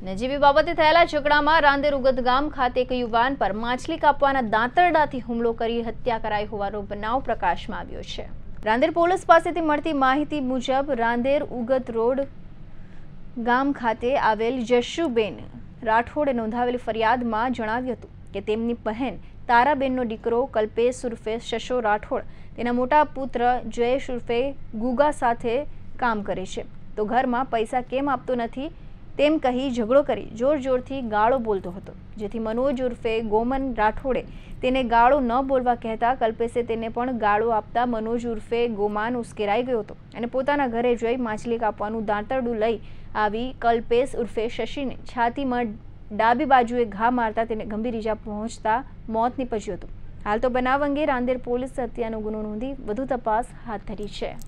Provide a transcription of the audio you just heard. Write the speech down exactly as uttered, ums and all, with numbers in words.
નજીવી બાબતે થયેલા ઝઘડામાં રાંદેર ઉગત ગામ ખાતે એક યુવાન પર માછલી કાપવાના દાંતરડાથી હુમલો કરી હત્યા કરાઈ હોવાનો બનાવ પ્રકાશમાં આવ્યો છે। રાંદેર પોલીસ પાસેથી મળતી માહિતી મુજબ રાંદેર ઉગત રોડ ગામ ખાતે આવેલ જશુબેન રાઠોડે નોંધાવેલી ફરિયાદમાં જણાવ્યું હતું કે તેમની બહેન તારાબેનનો દીકરો કલ્પેશ ઉર્ફે શશો રાઠોડ તેના મોટા પુત્ર જયેશ ઉર્ફે ગુગા સાથે કામ કરે છે, તો ઘરમાં પૈસા કેમ આપતો નથી તેમ કહી ઝઘડો કરી જોર જોરથી ગાળો બોલતો હતો, જેથી મનોજ ઉર્ફે ગોમન રાઠોડે તેને ગાળો ન બોલવા કહેતા કલ્પેશે તેને પણ ગાળો આપતા મનોજ ઉર્ફે ગોમાન ઉશ્કેરાઈ ગયો હતો અને પોતાના ઘરે જઈ માછલી કાપવાનું દાંતરડું લઈ આવી કલ્પેશ ઉર્ફે શશીને છાતીમાં ડાબી બાજુએ ઘા મારતા તેને ગંભીર ઈજા પહોંચતા મોત નીપજ્યું હતું। હાલ તો બનાવ અંગે રાંદેર પોલીસ હત્યાનો ગુનો નોંધી વધુ તપાસ હાથ ધરી છે।